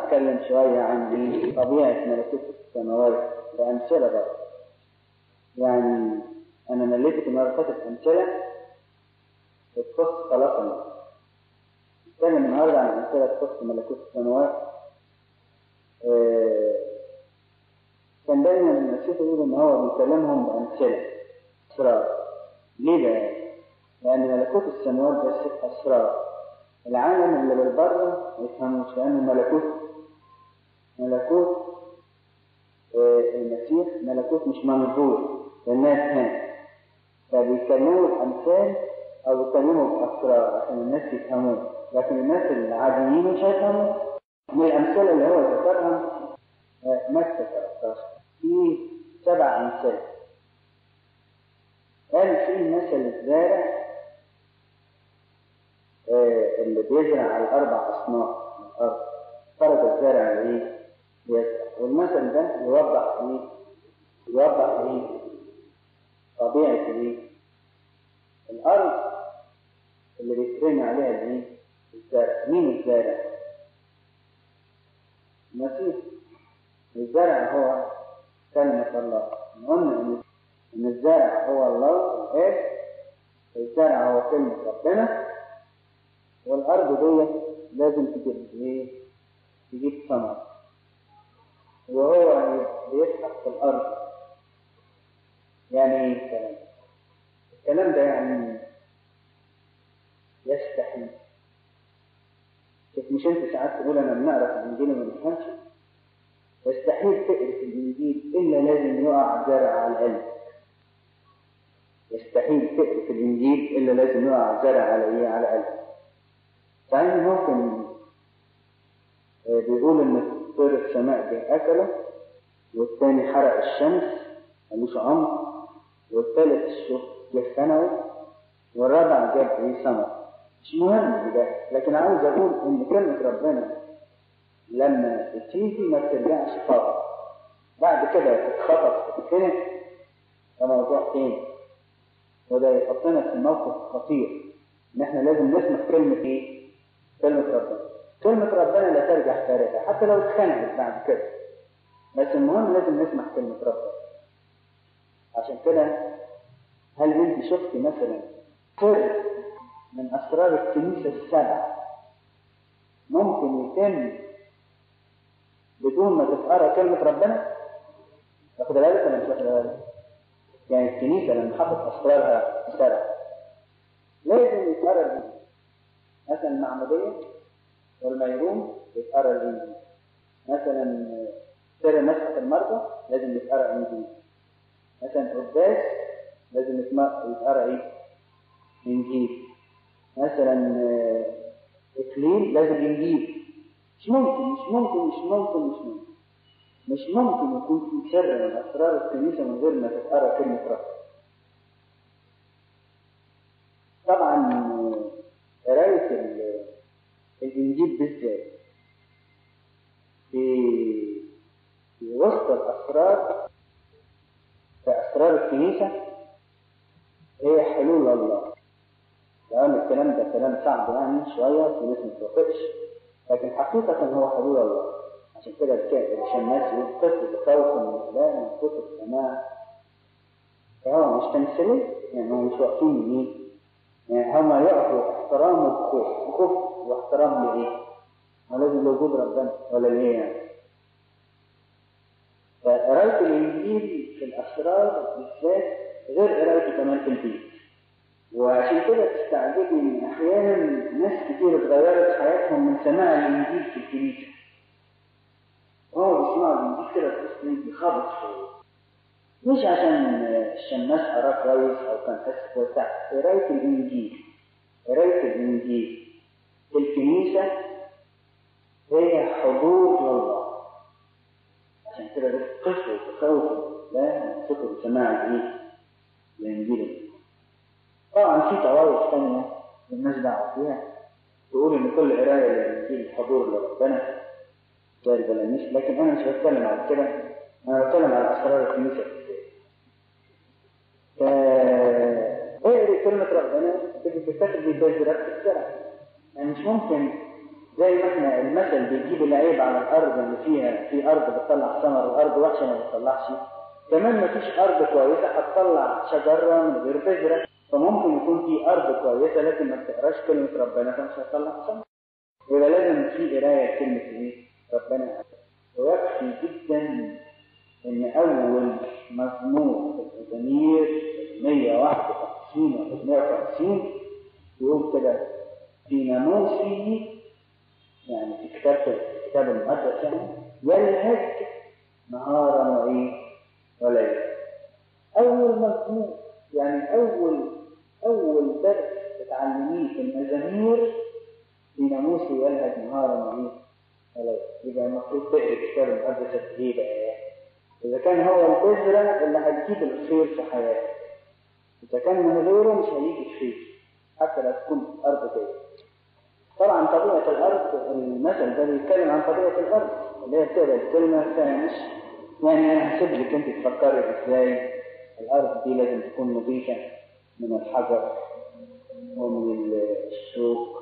أتكلم شوية عن طبيعة ملكوت السماوات بأمثلة بقى. يعني أنا مليت النهارده فاتت أمثلة بتخص خلاصنا. نتكلم النهارده عن أمثلة تخص ملكوت السماوات. كان دايما المسيح يقول إن هو بيكلمهم بأمثلة أسرار. ليه بقى؟ لأن ملكوت السماوات ده أسرار. العالم اللي بالبر ما يفهموش، لأنه ملكوت المسيح ملكوت مش منظور للناس هنا، فبيكلموا بأمثال أو بيكلموا بأسرار عشان الناس يفهموه، لكن الناس العاديين مش هيفهموا. من الأمثلة اللي هو ذكرها متى 13 في 7 أمثال. قال في مثل الزارع اللي بيزرع على 4 أصناف من الأرض. فرض الزارع اللي يزرع، والمثل ده يوضح طبيعة الأرض اللي بيترمي عليها الزرع. مين الزارع؟ المسيح. الزرع هو كلمة الله. قلنا إن الزرع هو الله الآب، الزرع هو كلمة ربنا، والأرض دي لازم تجيب ثمر، وهو بيسحق في الأرض. يعني ايه الكلام ده؟ يعني يستحيل. مش انت ساعات تقول انا بنقرا في الانجيل وما بنفهمش؟ يستحيل تقرا في الانجيل الا لازم يقع زرع على القلب. يستحيل تقرا في الانجيل الا لازم يقع زرع على قلب. صحيح ممكن بيقول ان طير السماء جه اكله، والثاني حرق الشمس ملوش عمر، والثالث الشوك جه ثانوي، والرابع جاب ثمر. مش مهم ده، لكن عاوز اقول ان كلمة ربنا لما بتيجي ما بترجعش فاضي، بعد كده تتخطف تتخنق، ده موضوع تاني، وده يحطنا في موقف خطير ان احنا لازم نسمع كلمة ربنا. كلمة ربنا لا ترجع فارغة حتى لو اتخنقت بعد كده، بس المهم لازم نسمع كلمة ربنا. عشان كده هل انت شفت مثلا سر من أسرار الكنيسة 7 ممكن يتم بدون ما تتقرأ كلمة ربنا؟ واخد بالك ولا مش واخد بالك؟ يعني الكنيسة لما حطت أسرارها 7 لازم يتقرأ مثلا المعمودية والميرون يتقرأ الإنجيل، مثلا سر مسحة المرضى لازم يتقرأ الإنجيل، مثلا قداس لازم يتقرأ إنجيل، مثلا إكليل لازم إنجيل. مش ممكن يكون في سر من أسرار الكنيسة من غير ما تتقرأ كلمة رب. طبعا قراية الإنجيل بالذات في وسط الأسرار، في أسرار الكنيسة، هي حلول الله. لأن الكلام ده كلام صعب يعني شوية في ناس متوافقش، لكن حقيقة هو حلول الله. عشان كده عشان الناس يقصد بخوف من الله من كتر السماء، فهو مش تمثيلي، يعني هم مش واقفين يعني هم يقفوا احترام وخوف واحترام لإيه؟ ما لازم لوجود ربنا ولا لإيه يعني؟ فقراية الإنجيل في الأسرار بالذات غير قرايته كمان في البيت. وعشان كده تستعجبي ان احيانا ناس كتير اتغيرت حياتهم من سماع الانجيل في الكنيسه. بيسمعوا الانجيل كده تحس بخبط مش عشان الشماس قراه كويس او كان حس كويس، قرايه الانجيل في الكنيسه هي حضور لله. عشان كده بتقفوا بخوف لا تذكروا سماع الانجيل. طبعا في طوائف ثانيه الناس دعوه فيها تقول ان كل قرايه للانجيل حضور لربنا زي البلانيس، لكن انا مش بتكلم عن كده، انا بتكلم عن اسرار الكنيسه بالذات. اقري كلمه ربنا تبقى بتاخد بذرات الزرع. يعني مش ممكن زي ما احنا المثل بيجيب العيب على الارض اللي فيها في ارض بتطلع ثمر وارض وحشه ما بتطلعش، كمان ما فيش ارض كويسه هتطلع شجره من غير بذره. فممكن يكون في ارض كويسه لكن ما بتقراش كلمه ربنا فمش هتطلع ثمر. يبقى لازم في قرايه كلمه ايه؟ ربنا. ويكفي جدا ان اول مزمور في المزامير 151 و 150 يقول كده: في ناموسه، يعني في الكتاب المقدس، يعني يلهج نهارا وايه وليلا. اول مزمور يعني اول درس تتعلميه في المزامير: في ناموسه يلهج نهارا وايه وليلا. يبقى المفروض تقرا الكتاب المقدس ايه بقى؟ اذا كان هو البذره اللي هتجيب الخير في حياتك، اذا كان من غيره مش هيجي الخير حتى لو تكون ارض كده. طبعا طبيعة الأرض، المثل ده بيتكلم عن طبيعة الأرض اللي هي بتقرا الكلمة مش يعني أنا هسيب لك أنت تفكري إزاي الأرض دي لازم تكون نظيفة من الحجر ومن الشوك،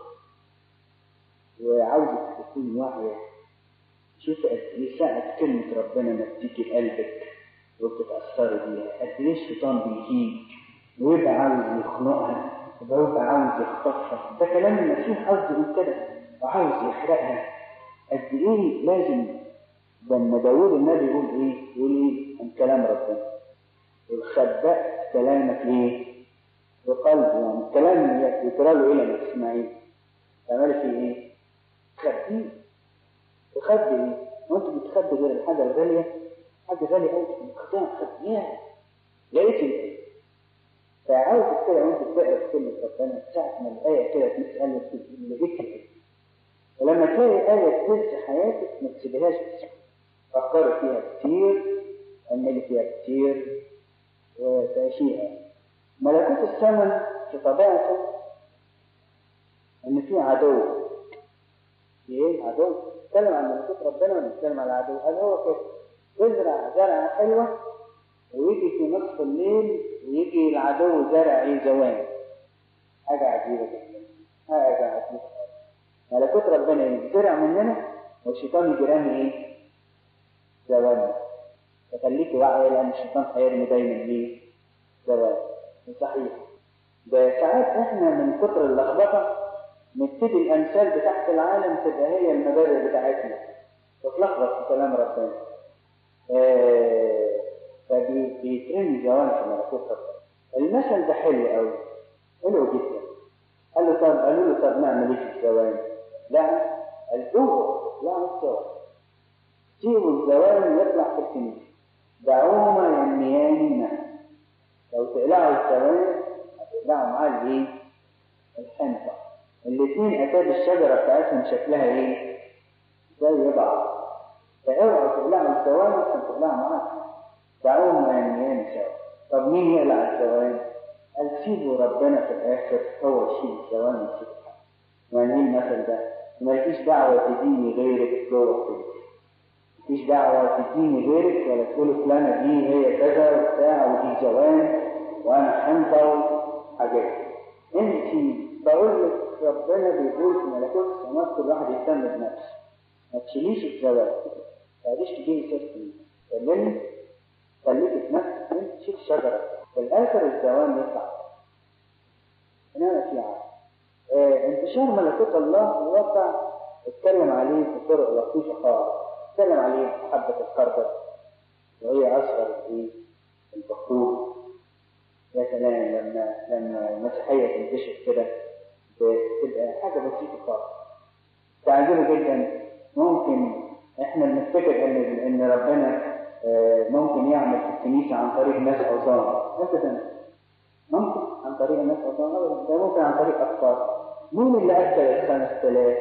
وعاوزك تكون واعية. شوف قد إيه ساعة كلمة ربنا ما بتيجي لقلبك وبتتأثري بيها، قد إيه الشيطان بيجيك ويبقى عاوز يخنقها ويبقى عاوز يخطفها. ده كلام المسيح قصده من كده، وعاوز يحرقها. قد ايه لازم لما داوود النبي يقول ايه؟ يقول ايه عن كلام ربنا؟ يقول: خبأت كلامك ليه؟ بقلبي. يعني الكلام يقرا له ايه لما تسمعيه؟ تعملي فيه ايه؟ تخبيه. تخبي ايه؟ وانت بتخبي غير الحاجه الغاليه، حاجه غاليه قوي تخبيها. لقيت الايه؟ فعاوز كده وانت بتقرا كلمه ربنا ساعه ما الايه كده تسال لقيت ايه؟ ولما تلاقي آية تنسى حياتك ما تسيبهاش تسكت، فكري فيها كتير، أملي فيها كتير، وتعيشيها. ملكوت السماء في طبيعته إن في عدو. إيه عدو؟ نتكلم عن ملكوت ربنا ولا نتكلم عن العدو؟ هل هو كده يزرع زرعة حلوة ويجي في نصف الليل ويجي العدو زرع إيه؟ زوان. حاجة عجيبة جدا، حاجة عجيبة. ملكوت ربنا يزرع مننا والشيطان يجرمي ايه؟ زوال. فخليكي واعيه لان الشيطان هيرمي دايما ايه؟ زوال. صحيح. ده ساعات احنا من كتر اللخبطه نبتدي الامثال بتاعت العالم تبقى هي المبادئ بتاعتنا تتلخبط في كلام ربنا. فبيترمي زوال في ملكوت ربنا. المثل ده حلو قوي، حلو جدا. قالوا له طب نعمل ايه في الزوال؟ لا القوة، لا الزوال. سيبوا الزوال يطلع في الكنيسة، دعوهما ينميان معا. لو تقلعوا الزوال هتقلعوا معاه الايه؟ الحنطة. الاثنين أكاد الشجرة بتاعتهم شكلها ايه؟ زي بعض. فاوعوا تقلعوا الزوال عشان تقلعوا معاه. دعوهما ينميان سوا. طب مين يقلع الزوال؟ قال سيبوا ربنا في الآخر هو يشيل الزوال ويشيل الحنطة. يعني ايه المثل ده؟ مالكيش دعوة تديني غيرك جوه كده. مالكيش دعوة تديني غيرك ولا تقول فلانة دي هي كذا وبتاع ودي جوان وأنا حنطة وحاجات. أنت بقول لك ربنا بيقول في ملكوت السماوات كل واحد يهتم بنفسه. ما تشيليش الزوال، ما تجيش تجيبي سيرتي. كلمني خليكي في نفسك، أنت تشيل الشجرة في الآخر الزوال يطلع. هنا في عارف. انتشار ملكوت الله الواقع اتكلم عليه بطرق لطيفه خالص. اتكلم عليه حبه الخردل وهي اصغر ايه؟ البخور. يا سلام لما المسيحيه تنتشر كده بتبقى حاجه بسيطه خالص تعجبه جدا. ممكن احنا بنفتكر ان ربنا ممكن يعمل في الكنيسه عن طريق ناس عظام. ابدا، ممكن عن طريق الناس عظام، ده ممكن عن طريق أطفال. مين اللي أكل 5000؟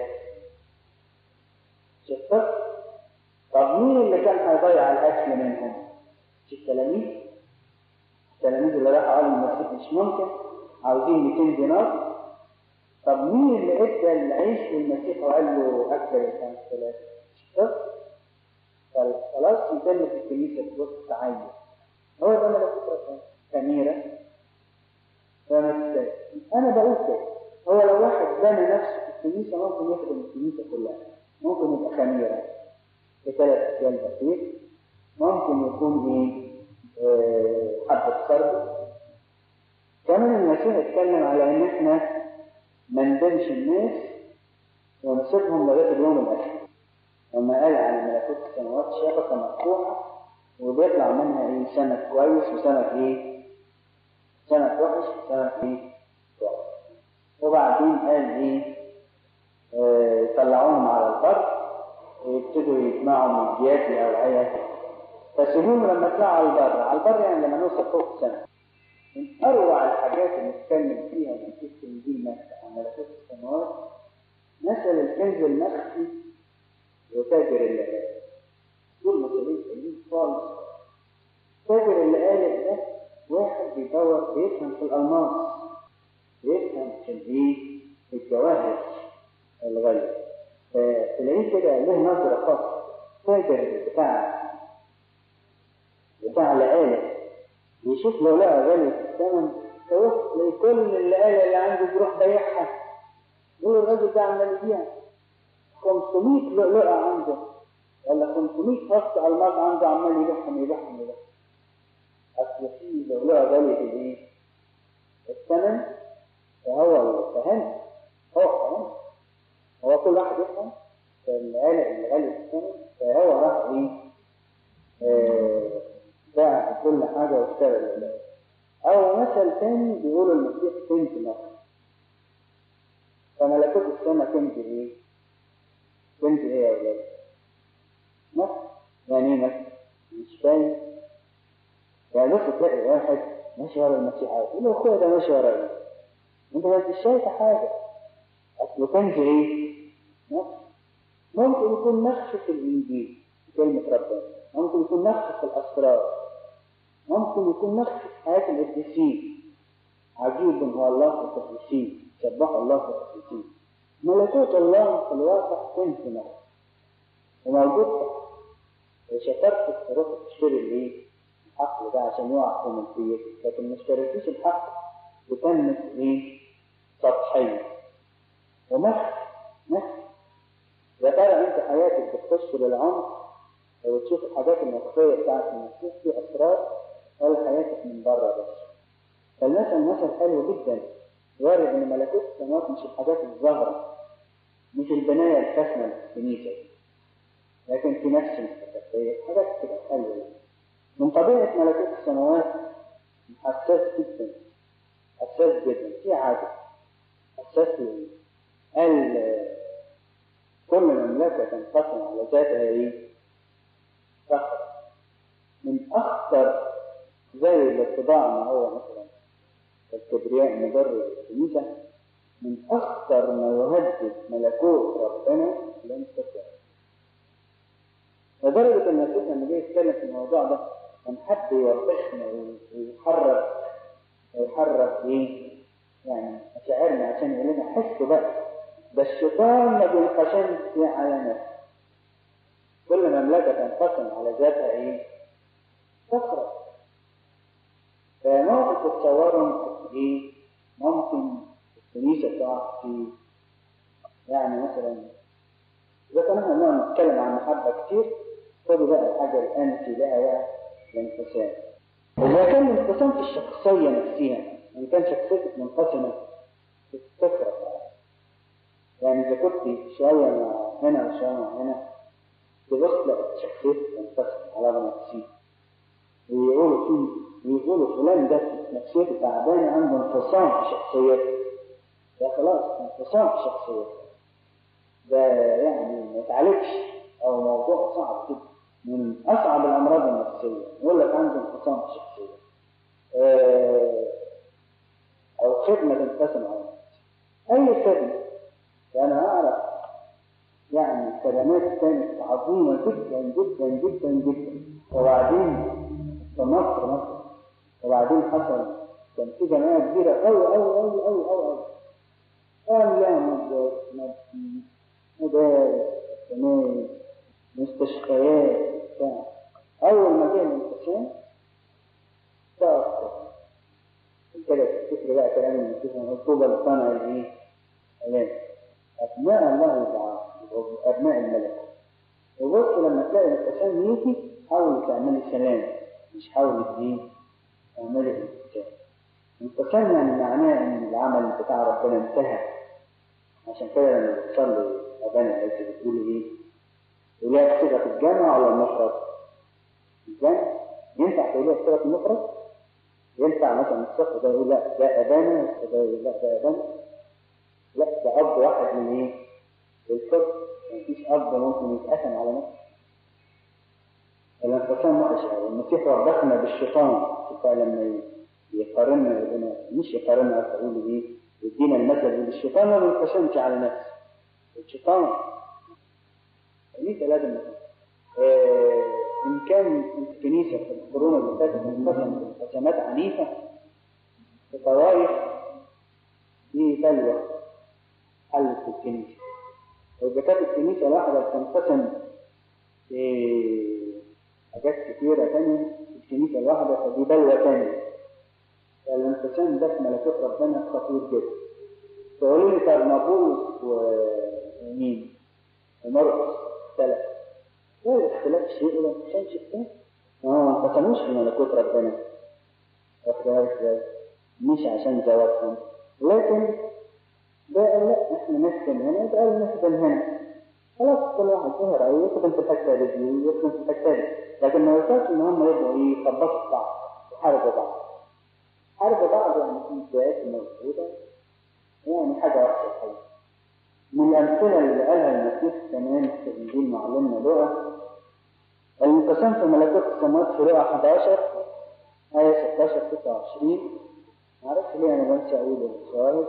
شفتك؟ طب مين اللي كان هيضيع الأكل منهم؟ التلاميذ. التلاميذ اللي راحوا قالوا المسيح مش ممكن، عاوزين 200 دينار. طب مين اللي ادى العيش للمسيح وقال له أكل 5000؟ شفتك؟ خلاص يتم في الكنيسة في وسط تعين. هو ده ملكوت ربنا. كاميرا. أنا بقول كده، هو لو واحد بنى نفسه في الكنيسة ممكن يخدم الكنيسة كلها، ممكن يبقى خميرة بثلاث أشياء بسيط، ممكن يكون حبة خردل. كمان المسيح اتكلم على إن إحنا ما ندمش الناس ونسيبهم لغاية اليوم الآخر، لما قال عن ملكوت السماوات شبكة مفتوحة وبيطلع منها سمك كويس وسمك سمك وحش وسمك كويس. وبعدين قال يطلعوهم على البر ويبتدوا يجمعوا من جيات الأوعية، فسيبوهم لما يطلعوا على البر يعني لما نوصل فوق السماء. من أروع الحاجات اللي نتكلم فيها من في الإنجيل نفسه عن ملكوت السماوات مثل الكنز المخفي وتاجر اللآلئ. دول مثلين سليم خالص. تاجر اللآلئ ده واحد بيدور بيفهم في الألماس، بيفهم في الجواهر الغالية، فتلاقيه كده له نظرة خاصة. تاجر بتاع اللآلئ يشوف لو لقى غالي في الثمن تلاقي كل اللآلئ اللي عنده بيروح بيعها. يقول الراجل ده عمال يبيع 500 لؤلؤة عنده ولا 500 فص ألماس عنده، عمال يبيعهم. أصل في لؤلؤة غالية في الثمن، فهو فهم. هو كل واحد يفهم فالآلئ اللي غالي في الثمن، فهو راح باع كل حاجة واشترى اللؤلؤة. أو مثل ثاني بيقولوا المسيح كنز مثلا، فملكوت السماء كنز كنز يا أولاد؟ مثل يعني مثل مش فاهم. يعني بس تلاقي واحد ماشي ورا المسيح يقول له أخويا ده ماشي ورا أنت مش شايف حاجة. أصله كنز مثل. ممكن يكون مخفي في الإنجيل كلمة ربنا، ممكن يكون مخفي في الأسرار، ممكن يكون مخفي في حياة القديسين. عجيب هو الله في القديسين، سبح الله في القديسين. ملكوت الله في الواقع كنز مثل وموجود. وشكرت تروح تشتري الحقل ده عشان يقع في ملكيتك، لكن ما اشتريتيش الحقل وكانت سطحية ومخفي. يا ترى انت حياتك بتخش للعمق وتشوف الحاجات المخفية بتاعت المسيح في أسرار، ولا حياتك من بره بس؟ فالمثل مثل حلو جدا يوري ان ملكوت السماوات مش الحاجات الظاهرة، مش البناية الفخمة للكنيسة، لكن في نفس المستقبلية حاجات كده حلوة. من طبيعة ملكوت السماوات حساس جدا، في عادة حساس. قال كل مملكة تنقسم على ذاتها فخر. من أخطر زي الاتباع ما هو مثلا الكبرياء مضر الكنيسة، من أخطر ما يهدد ملكوت ربنا الانتقام. لدرجة أن المسيح لما جه يتكلم في الموضوع ده كان حب يوضحنا ويحرك يعني مشاعرنا عشان يقول لنا حسوا بقى ده الشيطان ما بينقسمش على نفسه. كل مملكة تنقسم على ذاتها تخرج. فممكن تتصوروا ممكن الكنيسة تقع في يعني مثلا إذا كنا نقعد نتكلم عن محبة كتير، خدوا بقى الحاجة الأنتي لها الانقسام. إذا كان الانقسام في الشخصية نفسها، إن كان شخصيتك منقسمة تفرق. يعني إذا كنت شوية مع هنا وشوية مع هنا تبص لك شخصيتك تنقسم على نفسية، ويقولوا فلان ده نفسيته تعبانة عنده انفصام في شخصيته. ده خلاص انفصام في شخصيته، ده يعني ما يتعالجش أو موضوع صعب جدا، من أصعب الأمراض النفسية. يقول لك عنده انفصام في شخصيته أو خدمة تنقسم على أي خدمة. وأنا أعرف يعني كلمات كانت عظيمة جدا جدا جدا جدا، وبعدين في مصر مثلا، وبعدين حصل كان في جماعة كبيرة أوي قام لها مدارس كنائس مستشفيات بتاع. أول ما جه الانقسام تأثر كده. تفتكر بقى كلام المسيح طوبى لصانع الآلام. أبناء الله يبقوا أبناء الملك. وبص لما تلاقي الانقسام يجي حاول تعملي سلام، مش حاول تعملي انقسام. انقسام يعني معناه ان العمل بتاع ربنا انتهى. عشان كده لما بتصلي أبانا الذي بتقولي ايه؟ تقوليها بصيغة في الجامع ولا المفرد؟ الجامع ينفع تقوليها بصيغة المفرد؟ ينفع مثلا الصف ده يقول لا ده أبانا، ده يقول لا ده أبانا؟ لا، ده أب واحد من ايه؟ الفرد. مفيش أب ممكن يتقسم على نفسه. الانقسام وحش. المسيح وبخنا بالشيطان لما يقارننا ربنا، مش يقارننا تقول ايه؟ يدينا المثل الشيطان ما بينقسمش على نفسه. الشيطان الكنيسة لازم إن كان الكنيسة في القرون اللي فاتت انقسمت انقسامات عنيفة في طوائف، دي بلوى حلت في الكنيسة. وإذا كانت الكنيسة الواحدة بتنقسم في حاجات كثيرة ثانية في الكنيسة الواحدة، فدي بلوى ثانية. فالانقسام ده في ملكوت ربنا خطير جدا. تقولوا لي طب ما بولس ومين ومرقس اختلف؟ لا، الاختلاف شيء ولا انقسام شيء ثاني. ما انقسموش في ملكوت ربنا. واخدها ازاي؟ مش عشان زواجهم، لكن بقى لا احنا نسكن هنا بقى نسكن هنا. خلاص كل واحد ظهر او يسكن في الحته دي ويسكن في الحته دي، لكن ما يوصلش ان هم يبقوا يخبطوا في بعض ويحاربوا بعض. حاربوا بعض يعني في بدايات موجوده، يعني حاجه وحشه الحقيقه. من الامثله اللي قالها المسيح كمان في انجيل معلمنا لوقا، الانقسام في ملكوت السماوات في لوقا 11 آية 16-26. معرفش ليه أنا بنسى أقول الشواهد.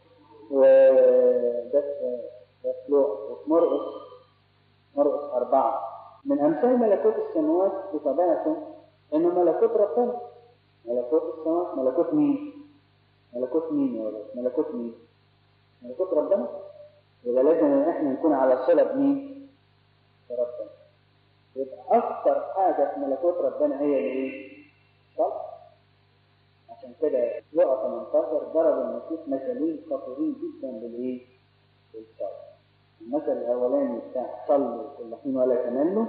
وده في لوقا. وفي مرقس 4. من أمثال ملكوت السماوات بطبيعته إنه ملكوت ربنا. ملكوت السماوات ملكوت مين؟ ملكوت مين يا ولد؟ ملكوت مين؟ ملكوت ربنا. يبقى لازم إن إحنا نكون على صلة بمين؟ بربنا. يبقى أكثر حاجة في ملكوت ربنا هي الإيه؟ صلاة. عشان كده لقى 18 ضرب المسيح مثلين خطيرين جدا بالإيه؟ بالصلاة. المثل الأولاني بتاع صلوا كل حين ولا تملوا.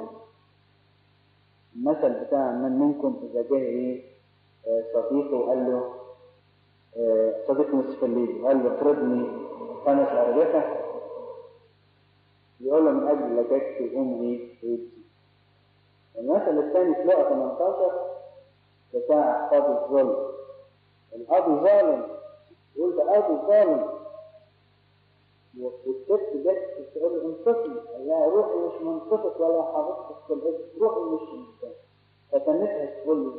المثل بتاع من منكم إذا جاء إيه؟ صديقه وقال له صديق نصف الليل وقال له اطردني 5 أرغفة، يقول له من أجل لجاجتي يقوم إيه؟ ويبكي. المثل الثاني في لقى 18 بتاع قاضي الظلم. القاضي ظالم، يقول ده قاضي ظالم، والست جت تقول له انصفني، قال لها روحي مش منصفك ولا حافظتك في الاسم، روحي مش منصفك. فتنتها تقول له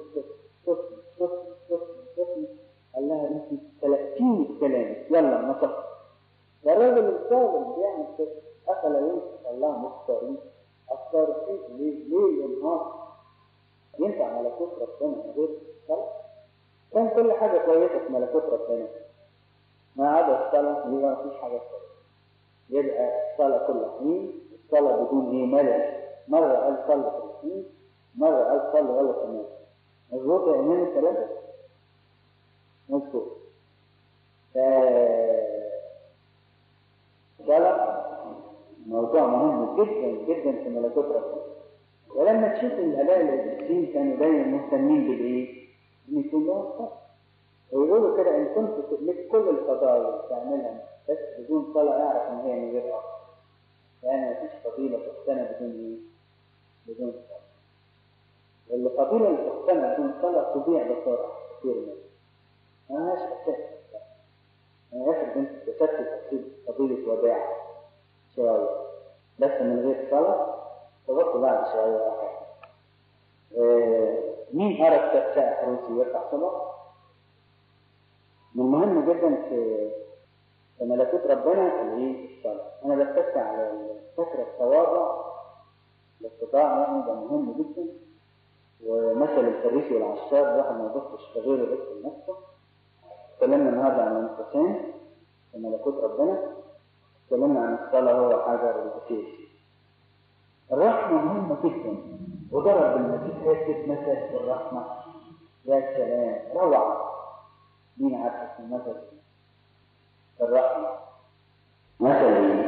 صفني، قال لها انت تلقيني بكلامك، يلا نصفت. والراجل الظالم بيعمل كده، أفلا ينصف الله مختارين؟ أختار فيه ليه ينهار؟ ينفع ملكوت ربنا من غير صلاة؟ كان كل حاجة كويسة في ملكوت ربنا ما عدا الصلاة، يبقى مفيش حاجة كويسة. يبقى الصلاة كل حين، الصلاة بدون إيه؟ ملل. مرة قال صلى كل حين، مرة قال صلى ولا كمان. مظبوط يا إمام الكلام؟ مظبوط. الصلاة موضوع مهم جدا جدا في ملكوت ربنا. ولما تشوف الآباء القديسين كانوا دايما مهتمين بالإيه؟ إن يكون لهم صلاة. ويقولوا كده إن كنت لك كل الفضائل تعملها بس بدون صلاة اعرف إن هي من غير أصل. يعني مفيش فضيلة تقتنى بدون إيه؟ بدون صلاة. والفضيلة اللي تقتنى بدون صلاة تضيع بسرعة كثير منها. ما لهاش أساس. أنا أفرض أنت اكتسبت فضيلة وداع شوية بس من غير صلاة تبطل بعد شوية آخر. مين أرى التأساء حروسي يرفع صلاة؟ من المهم جدا في ملكوت ربنا اللي هي الصلاة. أنا بتكي على فكرة التواضع الاستطاع، يعني ده مهم جدا. ومثل الفريسي والعشار الواحد ما يبصش في غيره بس لنفسه. اتكلمنا النهارده عن الانقسام في ملكوت ربنا. اتكلمنا عن الصلاة هو حجر الأساس. الرحمة مهمة جدا، وضرب المسيح حتة مثل في الرحمة. يا سلام روعة. مين عارف المثل في الرحمة؟ مثل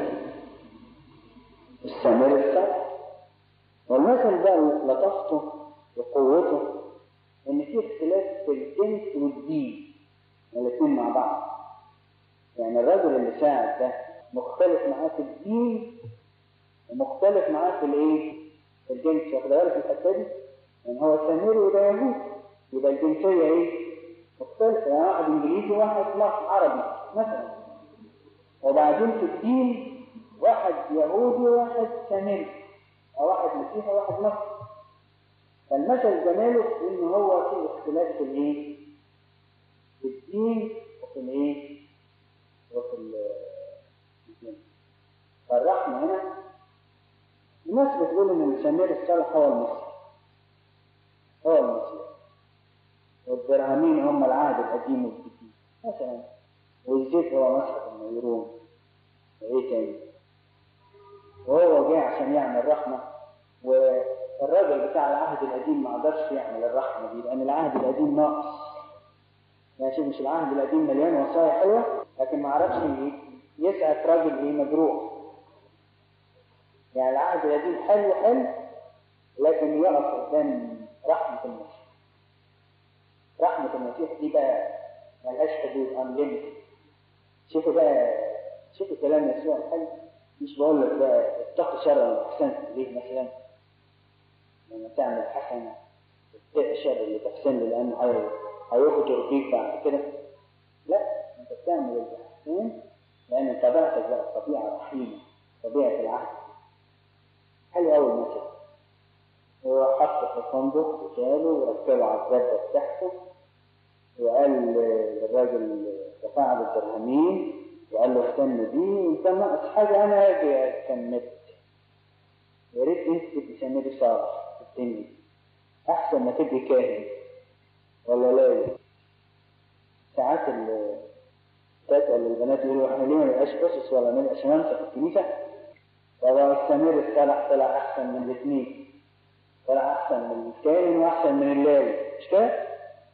السامر الصالح. والمثل ده لطفته وقوته ان في اختلاف في الجنس والدين الاثنين مع بعض. يعني الرجل اللي ساعد ده مختلف معاه في الدين ومختلف معاه في في الجنس. واخد بالك الحته دي؟ يعني هو سامري وده يهودي، يبقى الجنسيه مختلفه. يعني واحد انجليزي وواحد عربي مثلا. وبعدين في الدين واحد يهودي وواحد سامري، او واحد مسيحي وواحد مصري. فالمثل جماله ان هو في اختلاف في في الدين وفي وفي الجنس. فالرحمه هنا الناس بتقول ان السامر الصالح هو المسيح، هو المسيح، والدرهمين هم العهد القديم والجديد مثلا، والزيت هو مسحة النيرون، وايه تاني؟ وهو جاي عشان يعمل رحمة، والراجل بتاع العهد القديم ما قدرش يعمل الرحمة دي لأن العهد القديم ناقص. يعني مش العهد القديم مليان وصايا حلوة لكن ما عرفش يسعف راجل مجروح. يعني العهد القديم حلو لكن يقف قدام رحمة المسيح. رحمة المسيح دي بقى ملهاش حدود، unlimited. شوفوا كلام يسوع الحلو. مش بقول لك بقى اتق شر واحسن ليه مثلا، لما تعمل حسنة اتق شر اللي تحسن له لأنه هيخطر بيك بعد كده. لا، انت بتعمل الإحسان لأن طبيعتك بقى طبيعة رحيمة، طبيعة العهد. حلو أوي المثل. هو حطه في الفندق وشاله وركبه على الجدة بتاعته وقال للراجل دفع له الدرهمين وقال له استنى دي، انت ناقص حاجة انا اجي اكملك. يا ريت انت تبقي سامري صالح في الدنيا احسن ما تبقي كاهن ولا لا. ساعات تسأل البنات يقولوا احنا ليه ما نبقاش قصص ولا ما نبقاش شمامسة في الكنيسة؟ طبعا السامري الصالح طلع احسن من الاثنين، طلع احسن من الكاهن واحسن من اللاوي، مش كده؟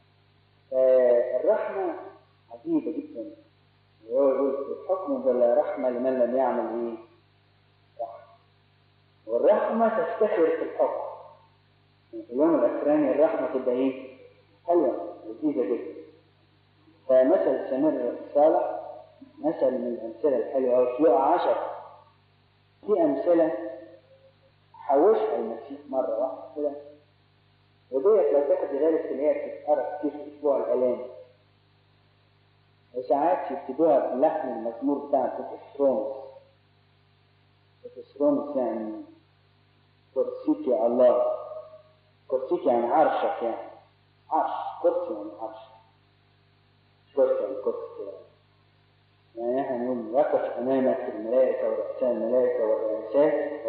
الرحمة عجيبة جدا. وهو يقول الحكم بلا رحمة لمن لم يعمل رحمة. والرحمة تفتخر في الحكم. في اليوم الأخراني الرحمة تبقى حلوة لذيذة جدا. فمثل السامر الصالح مثل من الأمثلة الحلوة. أو في لقا 10 في أمثلة حوشها المسيح مرة واحدة كده، وديت لو تاخد بالك اللي هي بتتقرأ كتير في أسبوع الآلام. وساعات يكتبوها بلحن المزمور بتاع بطرسرونس. بطرسرونس يعني كرسيك يا الله. كرسيك يعني عرشك، يعني عرش. كرسي يعني عرش، مش كرسي يعني كرسي كده. يعني احنا نقول وقف امامك الملائكه ورؤساء الملائكه والرؤساء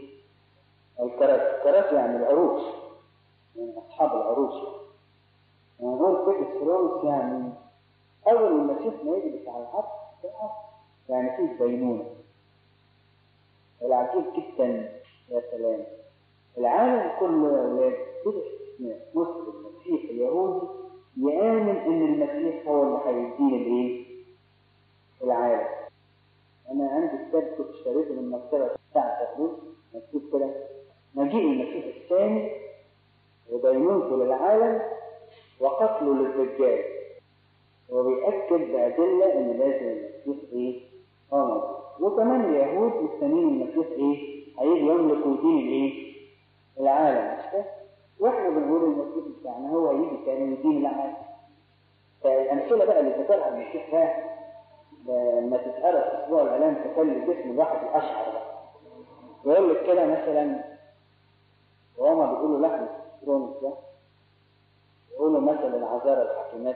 الكراسي يعني العروش، يعني اصحاب العروش. يعني نقول بطرسرونس يعني أول المسيح ما يجلس على العرش يعني فيه دينونة. العجيب جدا يا سلام، العالم كله يا أولاد كده استثناء مسلم مسيح اليهودي يآمن إن المسيح هو اللي هيدين العالم. أنا عندي كتاب كنت اشتريته من المكتبة بتاعت اليهود مكتوب كده مجيء المسيح الثاني ودينونته للعالم وقتله للدجال. وبيأكد بأدلة إن لازم المسيح هو. وكمان اليهود مستنين المسيح هيجي يملك ويدين العالم، مش كده؟ واحنا بنقول المسيح بتاعنا هو يجي كان يدين العالم. فالأمثلة بقى اللي ذكرها المسيح ده لما تتقرأ في أسبوع الآلام تخلي جسم الواحد يقشعر بقى. ويقول لك كده مثلا وهما بيقولوا لحم الكرونس ده يقولوا مثلا العذارى الحكيمات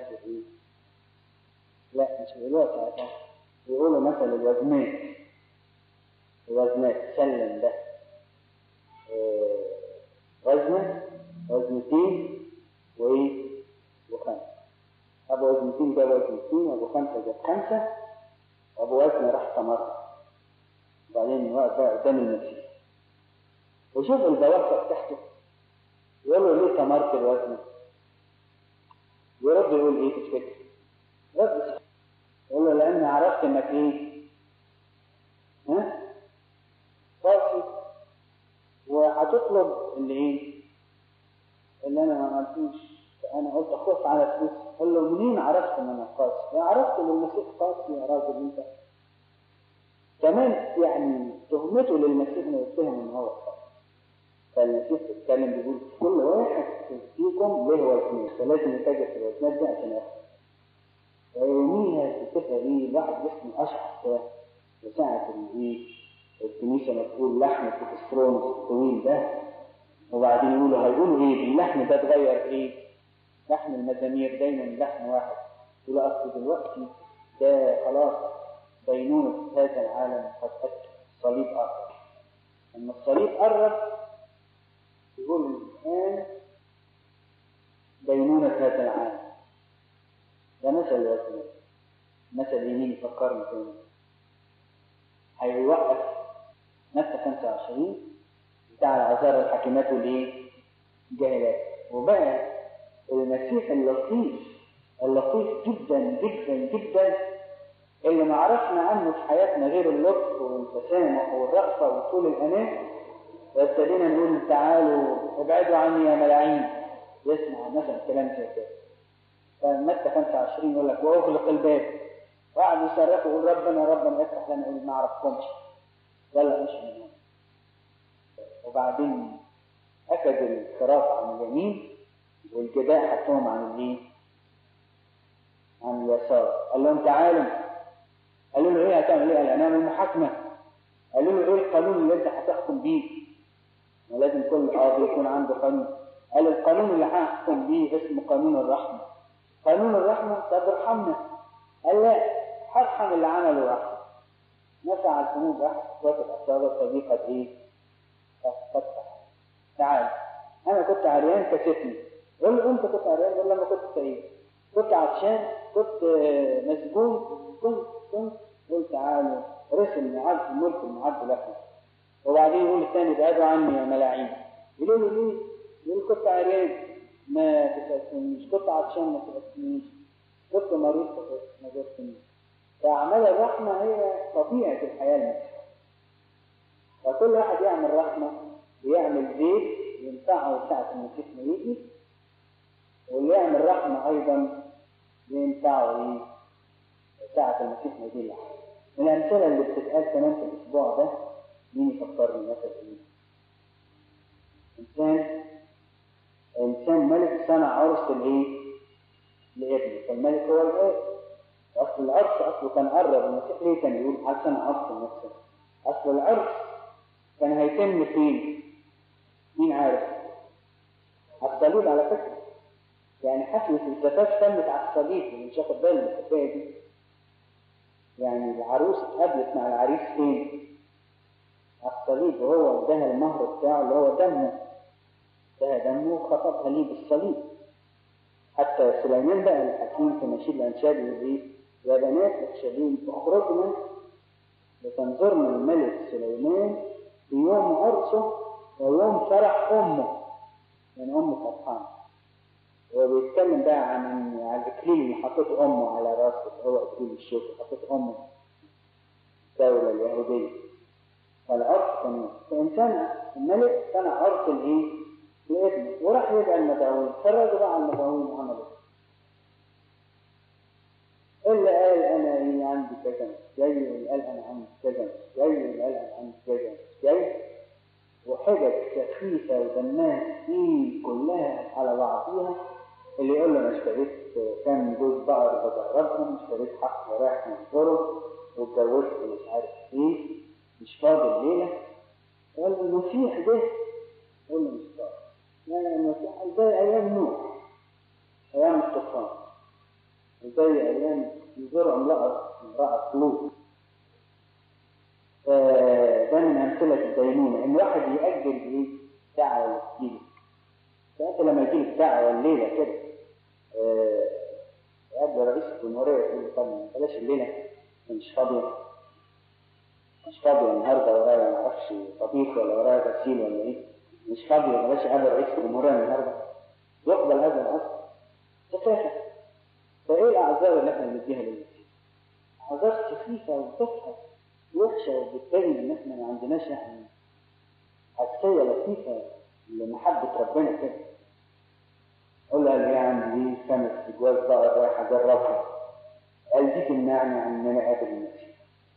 لا مش بيقولوها ساعتها، بيقولوا مثلا الوزنات سلم ده وزنتين وخمسة. أبو وزنتين ده وزنتين وأبو خمسة ده 5 وأبو وزن راح تمر. وبعدين واقف بقى قدام المسيح وشوف البواسطة بتاعته يقول له ليه تمرت الوزن؟ يرد يقول تفتكر؟ رد يقول له لأني عرفت إنك قاسي، وهتطلب اللي انا ما عملتوش. فانا قلت اخف على فلوس. قال له منين عرفت ان انا قاسي؟ عرفت ان المسيح قاسي يا راجل انت. كمان يعني تهمته للمسيح انه يتهم ان هو قاسي. فالمسيح بيتكلم بيقول كل واحد فيكم له وزنين، فلازم يتاجر في الوزنات دي عشان ياخد. ويوميها تبقى الواحد جسمه اشعر وساعة الكنيسة ما تقول لحم الكوليسترول الطويل ده، وبعدين هيقولوا اللحم ده اتغير لحم المزامير دايما لحم واحد. يقولوا اصل دلوقتي ده خلاص دينونة هذا العالم قد أتى، الصليب قرب. لما الصليب قرب يقول الآن دينونة هذا العالم. ده مثل الوزن، مثل يمين يفكرني تاني. هيوقف متى 25 بتاع العذارى الحاكمات والجاهلات، وبقى المسيح اللطيف جدا جدا جدا اللي ما عرفنا عنه في حياتنا غير اللطف والتسامح والرأفة وطول الأناة. وابتدينا نقول تعالوا ابعدوا عني يا ملاعين. يسمع مثلا كلام زي كده. فمتى 25 يقول لك واغلق الباب، وقعدوا يصرخوا يقول ربنا ربنا افتح لنا، يقول ما اعرفكمش يلا امشي من هنا. وبعدين اخذ الخراف عن اليمين والجداء حطهم عن اليسار. قال لهم تعالوا. قالوا له هتعمل قال هنعمل المحاكمه. قالوا له القانون اللي انت هتحكم بيه؟ ولازم كل قاضي يكون عنده قانون. قال القانون اللي هحكم بيه اسمه قانون الرحمه. قانون الرحمه طب ارحمنا. قال لا، هرحم اللي عملوا رحمه. نفع الذنوب راح وقت اصابت صديقه فتح. تعال انا كنت عريان كسفني. قال له انت كنت عريان ولا ما كنت سعيد؟ كنت عطشان، كنت مسجون، كنت قلت تعالوا رسم معد الملك المعد لكم. وبعدين يقول الثاني ابعدوا عني يا ملاعين. يقولوا له ليه؟ يقول كنت عريان ما تسألنيش، كنت عطشان ما تسألنيش، كنت مريض ما جبتنيش. فأعمال الرحمة هي طبيعة الحياة المسيحية. فكل واحد يعمل رحمة ويعمل زيت ينفعه ساعة المسيح ما يجي، واللي يعمل رحمة أيضا ينفعه ساعة المسيح ما يجي. من الأمثلة اللي بتتقال كمان في الأسبوع ده مين يفكرني مثلا إنسان ملك صنع عرس لابنه، فالملك هو الآب. أصل العرس أصله كان قرب. المسيح ليه كان يقول حسن عرس لنفسه؟ أصل العرس كان هيتم فين؟ مين عارف؟ على الصليب على فكرة. يعني حفلة الزفاف تمت على الصليب، اللي مش واخد باله من الحكاية دي. يعني العروس اتقابلت مع العريس فين؟ على الصليب، وهو اداها المهر بتاعه اللي هو دمه. اداها دمه وخطبها ليه بالصليب. حتى سليمان بقى الحكيم في نشيد الأنشاد يقول يا بنات اخشبين اخرجنا لتنظرنا الملك سليمان في يوم عرسه ويوم فرح أمه. يعني أمه فرحانة. وبيتكلم بقى عن الإكليل اللي حطته أمه على راسه، هو إكليل الشوك حطته أمه الدولة اليهودية. فالعرس كان فإنسان الملك كان عرس لابنه، وراح يدعي المدعوين. فرجوا بقى على المدعوين وعملوا اللي قال أنا عندي كذا جاي، واللي قال أنا عندي كذا جاي، واللي قال أنا عندي كذا جاي، وحجج سخيفة ودمها تقيل كلها على بعضيها. اللي يقول له أنا اشتريت كام جوز بقر بجربهم، اشتريت حق رايح منظره، واتجوزت مش عارف مش فاضي الليلة. قال له المسيح ده، قال له مش فاضي. لا المسيح زي أيام نوح، أيام الطوفان، زي أيام يزور امرأة لوط. ده من أمثلة الدينونة، إن واحد يأجل دعوة ويجيلك. فأنت لما يجيلك دعوة الليلة كده قبل رئيس الجمهورية يقول طب بلاش الليلة مش فاضية النهارده، ورايا ما اعرفش طبيخ ولا ورايا غسيل ولا مش فاضية بلاش قبل رئيس الجمهورية النهارده. يقبل هذا الأمر تفاهة. فإيه الأعذار اللي احنا بنديها للمسيح؟ أعذار سخيفة وتفهة. وحشة، وبالتالي إن إحنا ما عندناش يعني حساسية لطيفة لمحبة ربنا كده. قول لها ليه عندي 5 جواز بقى رايح أجربها، قال دي تمنعني عن إن أنا أقابل المسيح.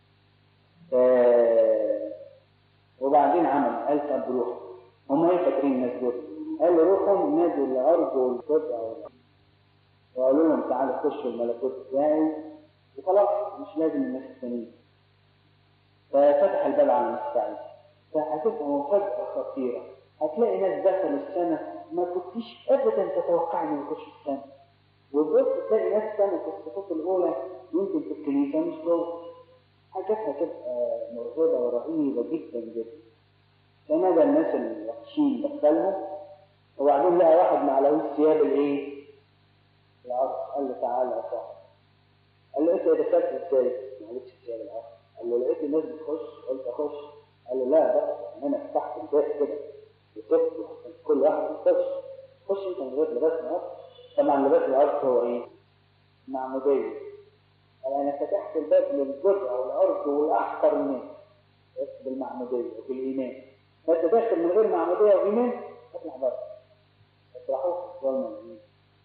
وبعدين عمل قال طب روح، هم إيه فاكرين الناس دول؟ قال روحهم نادوا الأرض والقطع وقالوا لهم تعالوا خشوا الملكوت بتاعي وخلاص، مش لازم الناس التانيين. ففتح الباب على المستعد. فهتبقى مفاجأة خطيرة، هتلاقي ناس دخلوا السنة ما كنتيش أبدا تتوقع إنهم يخشوا السنة، وبص تلاقي ناس كانوا في الصفوف الأولى يمكن في الكنيسة مش جوه. حاجات هتبقى مرعبة ورهيبة جدا جدا. فنادى الناس الوحشين دخلهم، وبعدين لقى واحد معلوش ثياب الإيه؟ العرس. قال له تعالى يا صاحبي. قال له أنت دخلت إزاي؟ معلش ثياب العرس. قال له لقيت الناس بتخش قلت أخش. قال له لا بقى أنا فتحت الباب كده وسبته عشان كل واحد يخش. خش أنت من غير لباس العرس. طبعا لباس العرس هو إيه؟ معمودية. قال أنا فتحت الباب للجرأة والعرض والأحقر الناس بس بالمعمودية وبالإيمان. بس داخل من غير معمودية وإيمان اطلع بره. اطرحوه في الظلمة الإيمان.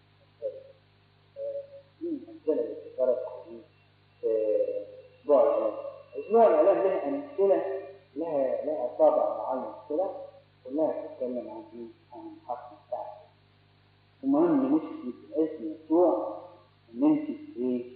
مين أمثلة للتجارة في أسبوع الإعلام؟ أسبوع الإعلام لها أمثلة لها طابع معين كده كلها تتكلم عن إيه؟ عن الحق بتاعها. المهم نفسي في الاسم يسوع إن أنت إيه؟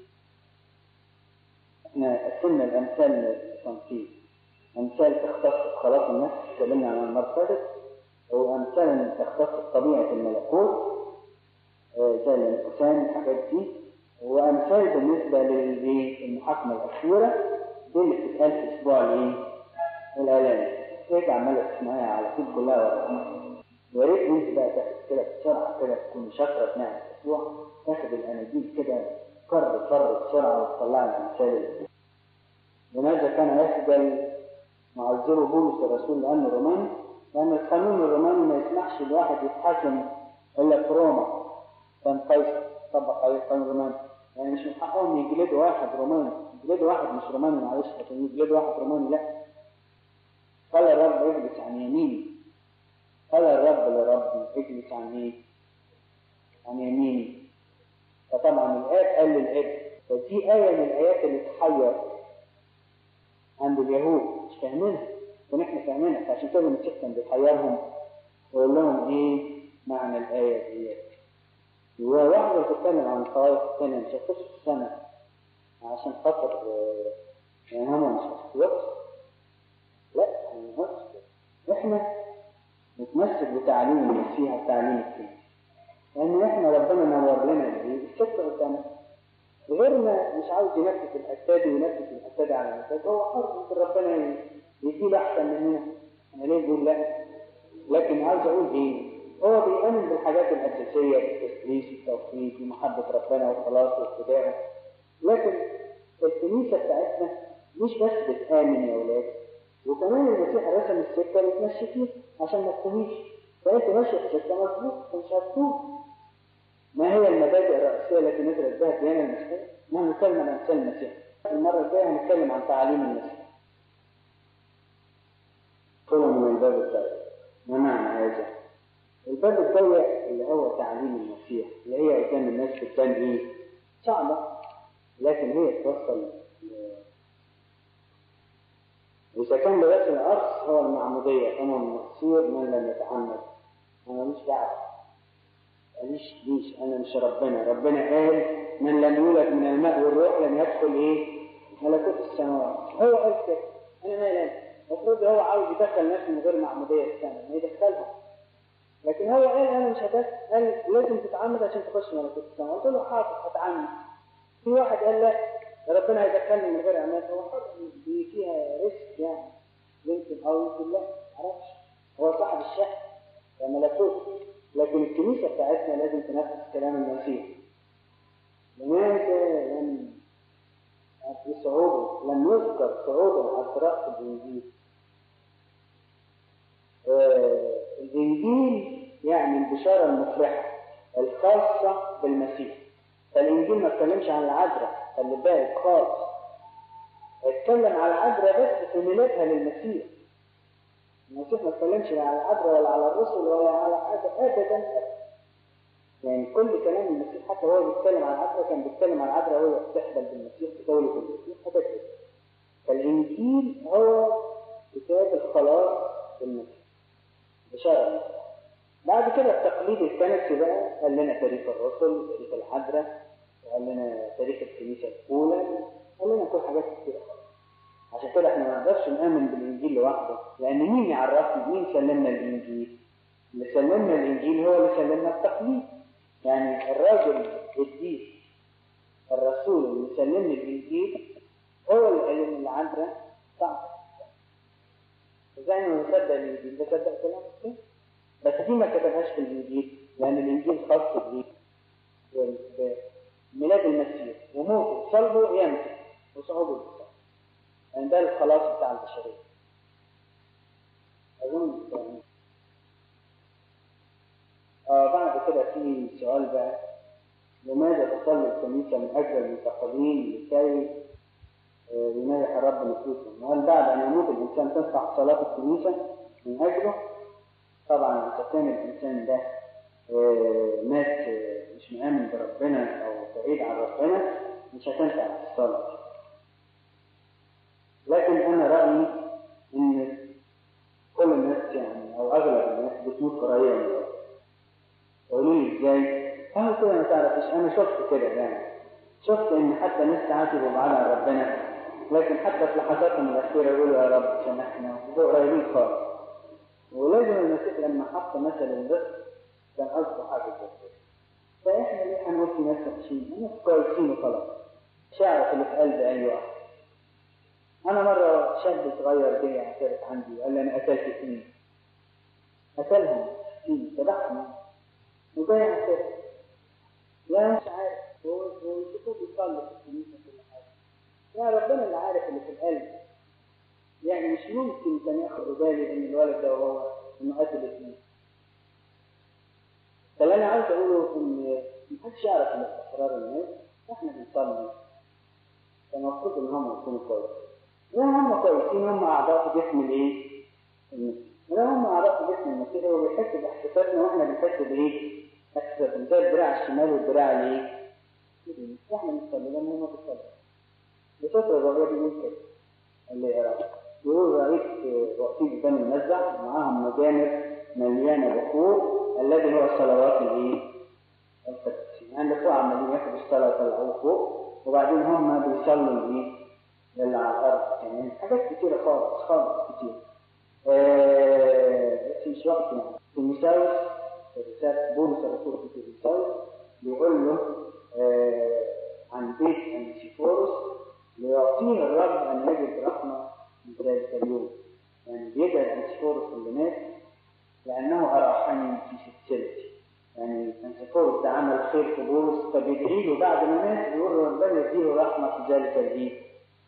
إحنا قسمنا الأمثال لتنفيذ. أمثال تختص بخلاص النفس اتكلمنا عن المرتبط، وأمثال تختص بطبيعة الملكوت زي الانقسام الحاجات دي، وأمثال بالنسبة للمحاكمة الأخيرة دي اللي بتتقال في أسبوع الإعلان. هيك عمالة تسمعيها على طول كلها ورقم. يا ريت أنت بقى تاخد كده بسرعة كده تكون شاطرة في نعمة الأسبوع، تاخد الأناجيل كده كر بسرعة وتطلع الأمثال. لماذا كان يخجل معذره بولس الرسول لأنه روماني؟ لأن القانون الروماني ما يسمحش الواحد يتحاكم إلا في روما. كان قيصر طبق عليه القانون الروماني، يعني مش من حقهم يجلدوا واحد روماني، يجلدوا واحد مش روماني معلش، لكن يجلدوا واحد روماني لا. قال الرب اجلس عن يميني. قال الرب لربي اجلس عن يميني. فطبعا الآب قال للابن، فدي آية من الآيات اللي تحير عند اليهود، مش فاهمينها ونحن فاهمينها. فعشان كده المسيح كان بيحيرهم ويقول لهم ايه معنى الآية دي. وواحدة بتتكلم عن الطوائف الثانية مش هتخش في السنة عشان خاطر يعني هم مش هتخلص. لا احنا نتمسك بتعليم المسيح وتعليم الكنيسة، لأن احنا ربنا نور لنا السكة قدامنا. غيرنا مش عاوز ينفذ الحتة دي وينفذ الحتة دي على المساج، هو حر ممكن ربنا يديه أحسن مننا. أنا ليه بقول لا؟ لكن عاوز أقول إيه؟ هو بيؤمن بالحاجات الأساسية، التسليس والتوحيد ومحبة ربنا والخلاص والفداء. لكن الكنيسة بتاعتنا مش بس بتآمن يا ولاد، وكمان المسيح رسم السكة اللي تمشي فيها عشان ما تكونيش. فأنت ماشي في السكة مظبوط مش هتكون. ما هي المبادئ الرئيسية التي نزلت بها الديانة المسيحية؟ نحن نتكلم عن أمثال المسيح. المرة الجاية هنتكلم عن تعاليم المسيح. كله من الباب الضيق. ما معنى هذا؟ الباب الضيق اللي هو تعاليم المسيح، اللي هي قدام الناس بتبان ايه؟ صعبة، لكن هي توصل. إذا كان لباس العرس هو المعمودية، أنا المقصود من لم يتعمد. أنا مش دعوة. ليش أنا مش ربنا قال من لم يولد من الماء والروح لم يدخل إيه؟ ملكوت السماوات. هو قال كده، أنا ما لازم. المفروض هو عاوز يدخل ناس من غير معمودية السنة، ما يدخلهم. لكن هو قال أنا مش هدخل، قال لازم تتعمد عشان تخش ملكوت السماوات. قلت له حاضر هتعمد. في واحد قال لا ربنا هيدخلني من غير عماد. هو حاضر دي فيها ريسك يعني، يمكن أو يمكن لا معرفش. هو صاحب الشأن ملكوت. لكن الكنيسة بتاعتنا لازم تنفذ كلام المسيح. لماذا لم يذكر صعود العذراء في الإنجيل؟ الإنجيل يعني البشارة المفرحة الخاصة بالمسيح. فالإنجيل ما اتكلمش عن العذراء، خلي بالك خالص. اتكلم على العذراء بس في ميلادها للمسيح. المسيح ما اتكلمش لا على العذراء ولا على الرسل ولا على حاجة أبدا. يعني كل كلام المسيح حتى وهو بيتكلم عن العذراء كان بيتكلم عن العذراء وهي بتحبل بالمسيح في دولة المسيح حاجات كده. فالإنجيل هو كتاب الخلاص بالمسيح بشارة. بعد كده التقليد الكنسي بقى قال لنا تاريخ الرسل، تاريخ العذراء، وقال لنا تاريخ الكنيسة الأولى، قال لنا كل حاجات كتير خالص. عشان كده احنا ما نقدرش نآمن بالإنجيل لوحده، لأن مين يعرفنا؟ مين سلمنا الإنجيل؟ اللي سلمنا الإنجيل هو اللي سلمنا التقليد. يعني الراجل الدين الرسول اللي سلمني الإنجيل هو اللي قال لي العذراء صعبة. ازاي ما نصدق الإنجيل؟ بصدق كلام كده. بس دي ما كتبهاش في الإنجيل، لأن الإنجيل خاص بميلاد المسيح وموته وصلبه وقيامته وصعوده للسماء. يعني ده الخلاص بتاع البشرية. أظن بعد كده في سؤال بقى: لماذا تصلي الكنيسة من أجل المنتقلين لكي ينيح الرب نفوسهم؟ وهل بعد أن يموت الإنسان تنفع صلاة الكنيسة من أجله؟ طبعا إذا كان الإنسان ده مات مش مآمن بربنا أو بعيد عن ربنا مش هتنفع الصلاة. لكن أنا رأيي إن كل الناس يعني أو أغلب الناس بتموت قريبا من ربنا. قولوا لي إزاي؟ أهو كده ما تعرفش. أنا شفت كده، يعني شفت إن حتى ناس ساعات يبقوا بعاد عن ربنا، لكن حتى في لحظاتهم الأخيرة يقولوا يا رب سامحنا، ويبقوا قريبين خالص. ولازم المسيح لما حط مثل الرزق كان قصده حاجة زي كده. فإحنا ليه هنقول في ناس وحشين؟ الناس كويسين وخلاص. شعرك اللي في قلبي أي واحد. أنا مرة شاب صغير جاي اعترف عندي وقال لي أنا قتلت 2. قتلهم 60 ذبحهم وجاي اعترف. لا مش عارف، هو يشوفوه بيصلي في الكنيسة كل حاجة. يا ربنا اللي عارف اللي في القلب. يعني مش ممكن كان ياخد بالي إن الولد ده وهو إنه قتل 2. فاللي أنا عاوز أقوله إن محدش يعرف إن أسرار الناس. إحنا بنصلي فالمفروض إن هم يكونوا كويسين. لا هم كويسين، هم أعضاء في جسم الإيه؟ المسيح. لا هم أعضاء في جسم المسيح، هو بيحس بإحساساتنا وإحنا بنحس بإيه؟ إحساساتنا زي الدراع الشمال والدراع الإيه؟ إحنا بنصلي لما هم بيصلوا. بفترة الرؤية بيقول كده اللي يقرأ يقول: رأيت وقتي بني المنزع معاهم مجامر مليانة بخور الذي هو الصلوات الإيه؟ القدسية. يعني فوق عمالين ياخدوا الصلاة ويطلعوه فوق، وبعدين هم بيصلوا الإيه؟ للي على الأرض. يعني حاجات كتيرة خالص خالص كتير. بس مش وقت يعني. تيموثاوس في رسالة بولس الرسول في تيموثاوس بيقول له عن بيت أنسيفوروس: ليعطيه الرب أن يجد رحمة في ذلك اليوم. يعني بيدعي أنسيفوروس اللي مات لأنه أراحني في سلسلتي. يعني أنسيفوروس ده عمل خير في بولس، فبيدعي له بعد ما مات يقول له ربنا يديه رحمة في ذلك اليوم.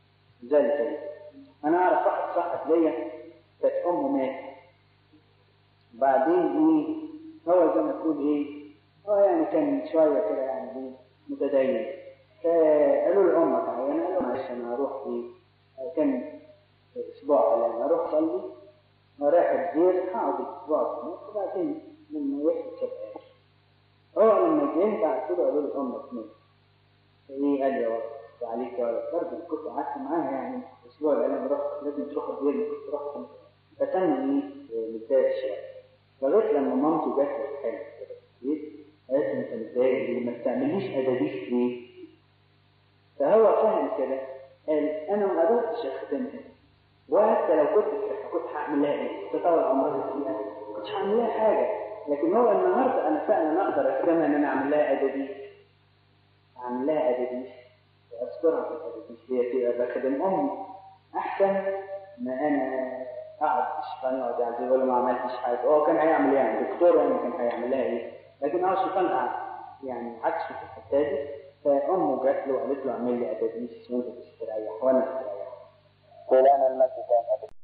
أنا أعرف واحد صاحب ليا كانت أمه ماتت، بعدين إيه هو زي ما تقول إيه يعني كان شوية كده يعني متدين. فقالوا لأمك عيانة، قالوا معلش أنا هروح إيه كان أسبوع ولا أروح أصلي ورايح الدير هقعد أسبوع هناك وبعدين لما يحصل شباب. هو لما جه بعد كده قالوا لأمك مات. إيه قال يا ولد عليك يا ولد برضه كنت قعدت معاها يعني أسبوع لأن رحت لازم تروح الدير كنت رحت. فكان متضايق شوية لغاية لما مامته جات له الحين قالت له أنت متضايق ليه؟ ما بتعمليش أدابيس ليه؟ فهو فهم كده قال أنا ما قدرتش أخدمها، وحتى لو كنت هعمل لها إيه؟ تطول عمرها فيها ما كنتش هعمل لها حاجة. لكن هو النهارده أنا فعلا أقدر أخدمها إن أنا أعمل لها أدابيس، وأذكرها في الأدابيس هي تبقى بخدم أمي أحسن ما أنا قعد الشيطان يقعد يعني يقول ما عملتش حاجه. هو كان هيعمل ايه يعني؟ دكتور يعني كان هيعمل لها ايه؟ لكن الشيطان قعد يعني عكسه في الحته دي. فامه جات له وقالت له اعمل لي ادابيس وانت تستريح وانا استريح.